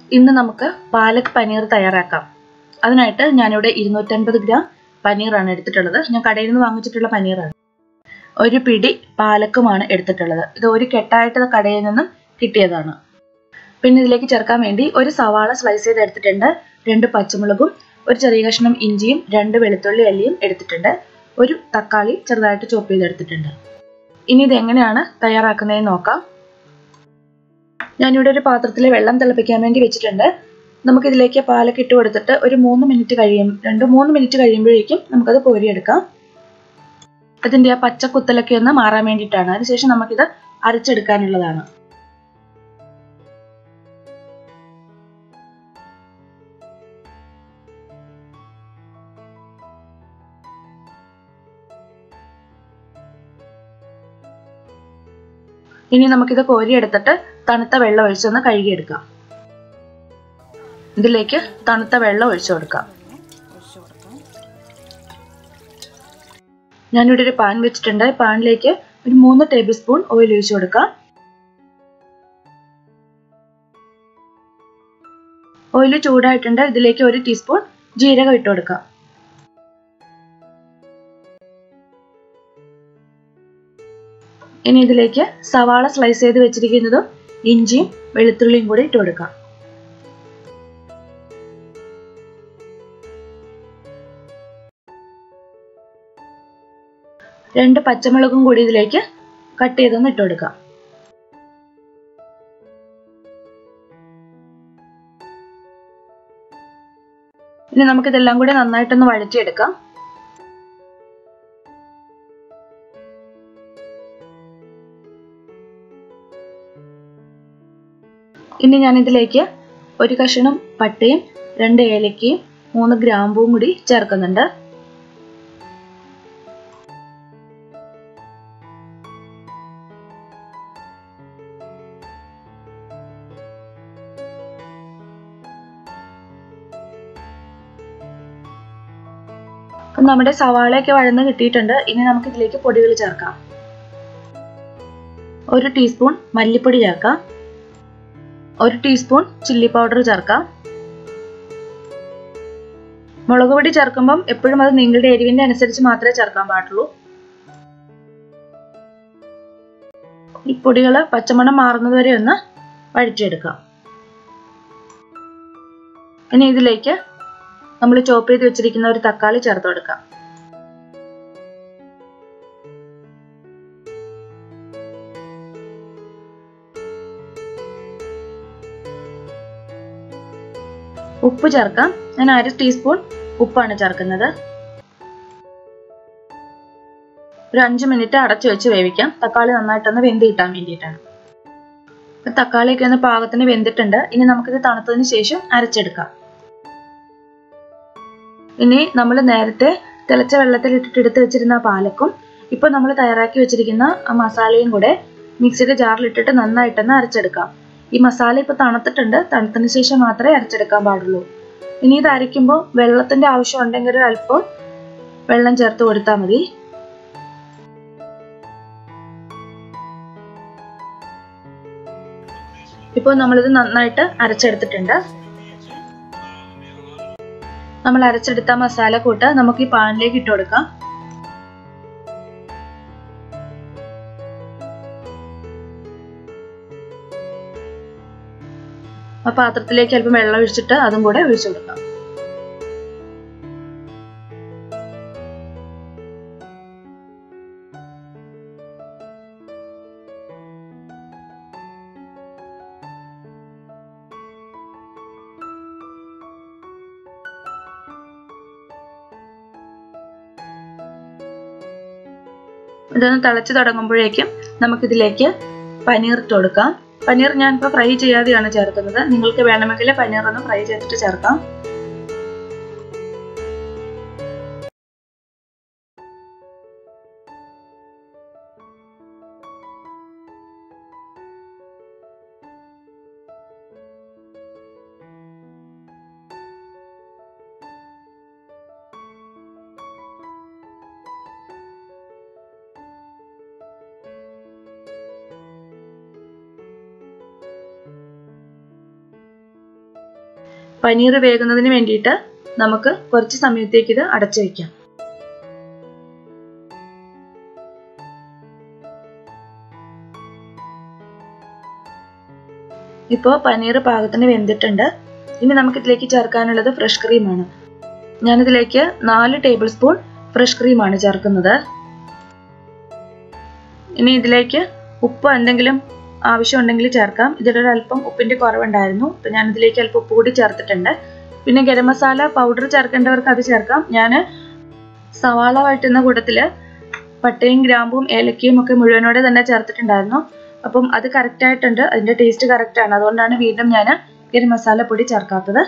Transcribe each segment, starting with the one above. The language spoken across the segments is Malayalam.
ഇന്ന് നമുക്ക് പാലക് പനീർ തയ്യാറാക്കാം. അതിനായിട്ട് ഞാനിവിടെ 250 ഗ്രാം പനീറാണ് എടുത്തിട്ടുള്ളത്. ഞാൻ കടയിൽ നിന്ന് വാങ്ങിച്ചിട്ടുള്ള പനീറാണ്. ഒരു പിടി പാലക്കുമാണ് എടുത്തിട്ടുള്ളത്. ഇത് ഒരു കെട്ടായിട്ട് കടയിൽ നിന്നും കിട്ടിയതാണ്. പിന്നെ ഇതിലേക്ക് ചേർക്കാൻ വേണ്ടി ഒരു സവാള സ്ലൈസ് ചെയ്ത് എടുത്തിട്ടുണ്ട്, 2 പച്ചമുളകും, ഒരു ചെറിയ കഷ്ണം ഇഞ്ചിയും, 2 വെളുത്തുള്ളി അല്ലിയും എടുത്തിട്ടുണ്ട്, ഒരു തക്കാളി ചെറുതായിട്ട് ചോപ്പ് ചെയ്തെടുത്തിട്ടുണ്ട്. ഇനി ഇത് എങ്ങനെയാണ് തയ്യാറാക്കുന്നതെന്ന് നോക്കാം. ഞാനിവിടെ ഒരു പാത്രത്തിൽ വെള്ളം തിളപ്പിക്കാൻ വേണ്ടി വെച്ചിട്ടുണ്ട്. നമുക്കിതിലേക്ക് പാലക്ക് ഇട്ട് കൊടുത്തിട്ട് ഒരു 3 മിനിറ്റ് കഴിയുമ്പോഴേക്കും നമുക്കത് കോരിയെടുക്കാം. അതിൻ്റെ ആ പച്ച കുത്തലൊക്കെ ഒന്ന് മാറാൻ വേണ്ടിയിട്ടാണ്. അതിനുശേഷം നമുക്കിത് അരച്ചെടുക്കാനുള്ളതാണ്. ഇനി നമുക്കിത് കോരിയെടുത്തിട്ട് തണുത്ത വെള്ളം ഒഴിച്ചൊന്ന് കഴുകിയെടുക്കാം. ഇതിലേക്ക് തണുത്ത വെള്ളം ഒഴിച്ചു കൊടുക്കാം. ഞാനിവിടെ ഒരു പാൻ വെച്ചിട്ടുണ്ട്. പാനിലേക്ക് ഒരു 3 ടേബിൾ സ്പൂൺ ഓയിൽ ഒഴിച്ചു കൊടുക്കാം. ഓയിൽ ചൂടായിട്ടുണ്ട്. ഇതിലേക്ക് 1 ടീസ്പൂൺ ജീരകം ഇട്ട് കൊടുക്കാം. ഇനി ഇതിലേക്ക് സവാള സ്ലൈസ് ചെയ്ത് വെച്ചിരിക്കുന്നതും ഇഞ്ചിയും വെളുത്തുള്ളിയും കൂടി ഇട്ട് കൊടുക്കാം. രണ്ട് പച്ചമുളകും കൂടി ഇതിലേക്ക് കട്ട് ചെയ്തൊന്ന് ഇട്ട് കൊടുക്കാം. ഇനി നമുക്കിതെല്ലാം കൂടി നന്നായിട്ടൊന്ന് വഴറ്റിയെടുക്കാം. ഇനി ഞാൻ ഇതിലേക്ക് 1 കഷ്ണം പട്ടയും 2 ഏലക്കയും 3 ഗ്രാമ്പൂവും കൂടി ചേർക്കുന്നുണ്ട്. നമ്മുടെ സവാളയൊക്കെ വഴന്ന് കിട്ടിയിട്ടുണ്ട്. ഇനി നമുക്ക് ഇതിലേക്ക് പൊടികൾ ചേർക്കാം. 1 ടീസ്പൂൺ മല്ലിപ്പൊടി ചേർക്കാം, 1 ടീസ്പൂൺ ചില്ലി പൗഡർ ചേർക്കാം. മുളക് പൊടി ചേർക്കുമ്പം എപ്പോഴും അത് നിങ്ങളുടെ എരിവിന്റെ അനുസരിച്ച് മാത്രമേ ചേർക്കാൻ പാടുള്ളൂ. ഈ പൊടികൾ പച്ചമണം മാറുന്നത് വരെ ഒന്ന് വഴറ്റിയെടുക്കാം. ഇനി ഇതിലേക്ക് നമ്മൾ ചോപ്പ് ചെയ്ത് വെച്ചിരിക്കുന്ന ഒരു തക്കാളി ചേർത്ത് കൊടുക്കാം. ഉപ്പ് ചേർക്കാം. ഞാൻ 1/2 ടീസ്പൂൺ ഉപ്പാണ് ചേർക്കുന്നത്. ഒരു 5 മിനിറ്റ് അടച്ചു വെച്ച് വേവിക്കാം. തക്കാളി നന്നായിട്ടൊന്ന് വെന്ത് കിട്ടാൻ വേണ്ടിയിട്ടാണ്. തക്കാളിയൊക്കെ ഒന്ന് പാകത്തിന് വെന്തിട്ടുണ്ട്. ഇനി നമുക്കിത് തണുത്തതിന് ശേഷം അരച്ചെടുക്കാം. ഇനി നമ്മൾ നേരത്തെ തിളച്ച വെള്ളത്തിൽ ഇട്ടിട്ട് എടുത്ത് വെച്ചിരുന്ന പാലക്കും ഇപ്പോൾ നമ്മൾ തയ്യാറാക്കി വെച്ചിരിക്കുന്ന ആ മസാലയും കൂടെ മിക്സിയുടെ ജാറിലിട്ടിട്ട് നന്നായിട്ടൊന്ന് അരച്ചെടുക്കാം. ഈ മസാല ഇപ്പോൾ തണുത്തിട്ടുണ്ട്. തണുത്തതിന് ശേഷം മാത്രമേ അരച്ചെടുക്കാൻ പാടുള്ളൂ. ഇനി ഇത് അരയ്ക്കുമ്പോൾ വെള്ളത്തിന്റെ ആവശ്യം ഉണ്ടെങ്കിൽ ഒരു അല്പം വെള്ളം ചേർത്ത് കൊടുത്താൽ മതി. ഇപ്പോൾ നമ്മളിത് നന്നായിട്ട് അരച്ചെടുത്തിട്ടുണ്ട്. നമ്മൾ അരച്ചെടുത്ത മസാല കൂട്ട് നമുക്ക് ഈ പാനിലേക്ക് ഇട്ട് കൊടുക്കാം. ആ പാത്രത്തിലേക്ക് അല്പം വെള്ളം ഒഴിച്ചിട്ട് അതും കൂടെ ഒഴിച്ചു കൊടുക്കാം. ഇതൊന്ന് തിളച്ച് തുടങ്ങുമ്പോഴേക്കും നമുക്കിതിലേക്ക് പനീർ ഇട്ട് കൊടുക്കാം. പനീർ ഞാനിപ്പോൾ ഫ്രൈ ചെയ്യാതെയാണ് ചേർക്കുന്നത്. നിങ്ങൾക്ക് വേണമെങ്കിൽ പനീർ ഒന്ന് ഫ്രൈ ചെയ്തിട്ട് ചേർക്കാം. പനീർ വേകുന്നതിന് വേണ്ടിയിട്ട് നമുക്ക് കുറച്ച് സമയത്തേക്ക് ഇത് അടച്ചു വയ്ക്കാം. ഇപ്പോൾ പനീർ പാകത്തിന് വെന്തിട്ടുണ്ട്. ഇനി നമുക്കിതിലേക്ക് ചേർക്കാനുള്ളത് ഫ്രഷ് ക്രീമാണ്. ഞാനിതിലേക്ക് 4 ടേബിൾ സ്പൂൺ ഫ്രഷ് ക്രീമാണ് ചേർക്കുന്നത്. ഇനി ഇതിലേക്ക് ഉപ്പ് എന്തെങ്കിലും ആവശ്യമുണ്ടെങ്കിൽ ചേർക്കാം. ഇതിലൊരു അല്പം ഉപ്പിൻ്റെ കുറവുണ്ടായിരുന്നു, അപ്പോൾ ഞാനിതിലേക്ക് അല്പം ഉപ്പ് കൂടി ചേർത്തിട്ടുണ്ട്. പിന്നെ ഗരം മസാല പൗഡർ ചേർക്കേണ്ടവർക്ക് അത് ചേർക്കാം. ഞാൻ സവാള വഴറ്റുന്ന കൂട്ടത്തിൽ പട്ടയും ഗ്രാമ്പും ഏലക്കയും ഒക്കെ മുഴുവനോടെ തന്നെ ചേർത്തിട്ടുണ്ടായിരുന്നു. അപ്പം അത് കറക്റ്റായിട്ടുണ്ട്, അതിൻ്റെ ടേസ്റ്റ് കറക്റ്റാണ്. അതുകൊണ്ടാണ് വീണ്ടും ഞാൻ ഗരം മസാല പൊടി ചേർക്കാത്തത്.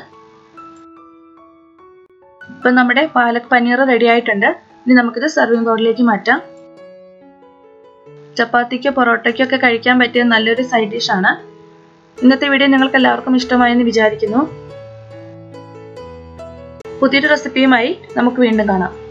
ഇപ്പം നമ്മുടെ പാലക് പനീർ റെഡി ആയിട്ടുണ്ട്. ഇനി നമുക്കിത് സർവിംഗ് ബൗളിലേക്ക് മാറ്റാം. ചപ്പാത്തിക്കോ പൊറോട്ടയ്ക്കോ ഒക്കെ കഴിക്കാൻ പറ്റിയ നല്ലൊരു സൈഡ് ഡിഷാണ്. ഇന്നത്തെ വീഡിയോ നിങ്ങൾക്ക് എല്ലാവർക്കും ഇഷ്ടമായെന്ന് വിചാരിക്കുന്നു. പുതിയൊരു റെസിപ്പിയുമായി നമുക്ക് വീണ്ടും കാണാം.